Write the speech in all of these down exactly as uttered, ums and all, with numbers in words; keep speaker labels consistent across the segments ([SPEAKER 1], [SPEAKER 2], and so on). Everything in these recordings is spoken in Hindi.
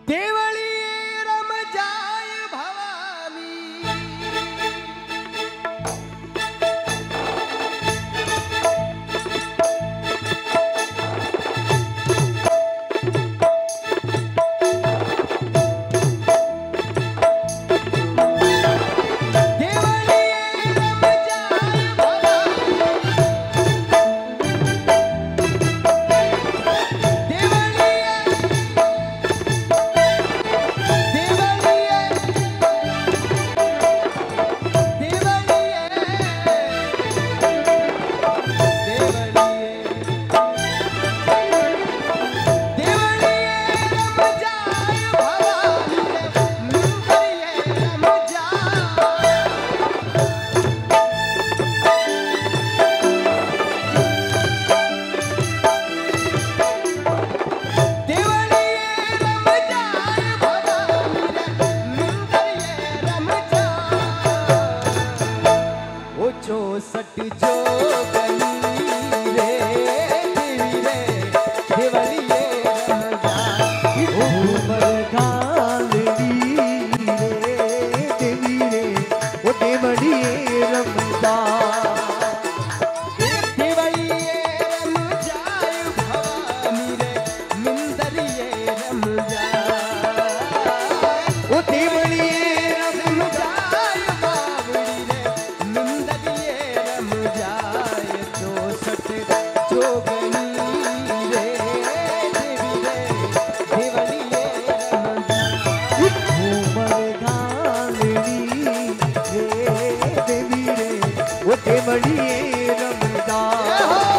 [SPEAKER 1] देवली रम जाय भवानी, चौसठ जोगनी रे देवी रे देवली रम जाय
[SPEAKER 2] उमर घालड़ी रे देवी रे ओ देवली रम जाय,
[SPEAKER 1] देवली रम जाय भवानी रे मिंदरिये रम जाय,
[SPEAKER 2] ओ देवली
[SPEAKER 1] रम जाय बावड़ी रे मिंदरिये रम जाय चौसठ जोगनी रे देवी रे देवलिये रम जाय।
[SPEAKER 2] उमर घालड़ी रे देवी रे ओ देवली रम जाय।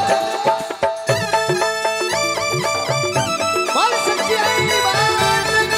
[SPEAKER 1] बोल सच्ची बात की।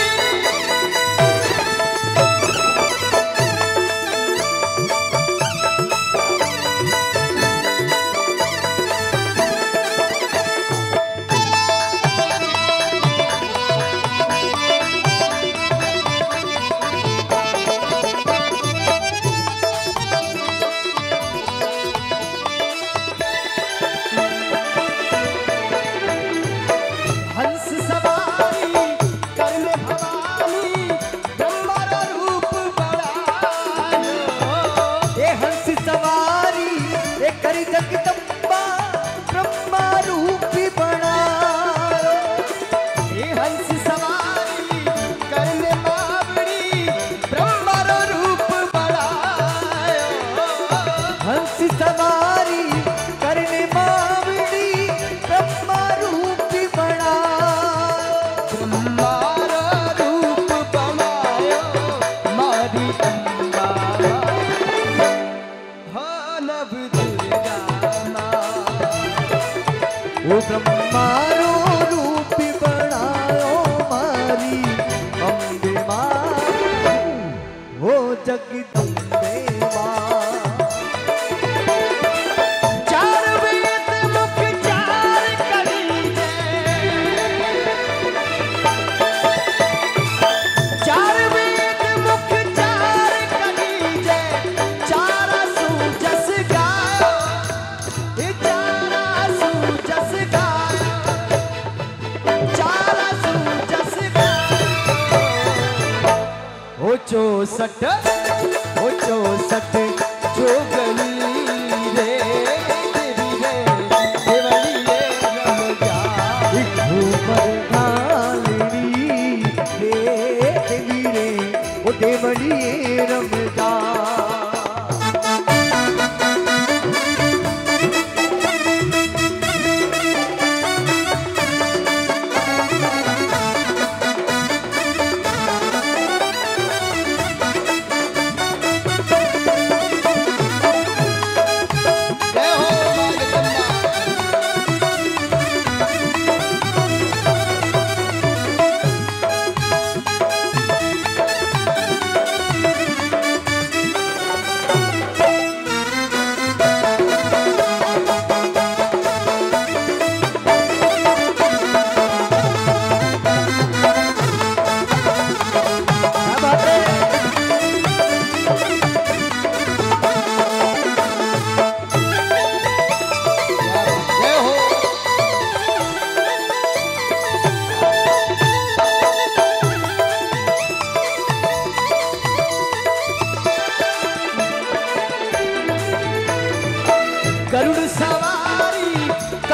[SPEAKER 1] हंस सवारी कर में भवानी ब्रह्मा रूप बड़ायो,
[SPEAKER 2] ए हंस सवारी ए करी जगदम्बा ब्रह्मा रूपी बनायो,
[SPEAKER 1] ये हंस सवारी कर में बावड़ी ब्रह्मा रूप बड़ायो,
[SPEAKER 2] हंस सवारी करने बावड़ी ब्रह्मा रूपी बनायो,
[SPEAKER 1] ब्रह्मा रूप बनायो मारी अम्बा हो नव दुर्गा माँ।
[SPEAKER 2] ओ ब्रह्मारो रूपी बनायो मारी अम्बे माँ, ओ जगदम्बे माँ।
[SPEAKER 1] चार वेद मुख चार कलीजे, चार वेद मुख चार कलीजे, चारा सूजस गायो, ये चारा सूजस गायो, चारा सूजस गायो। ओ चौसठ ओ चौसठ जोगनी रे देवी रे देवलिये रम जाय।
[SPEAKER 2] उमर घालड़ी रे देवी रे ओ देवली रम जाय।
[SPEAKER 1] जय हो माँ जगदम्बा।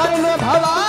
[SPEAKER 1] जन्म भवा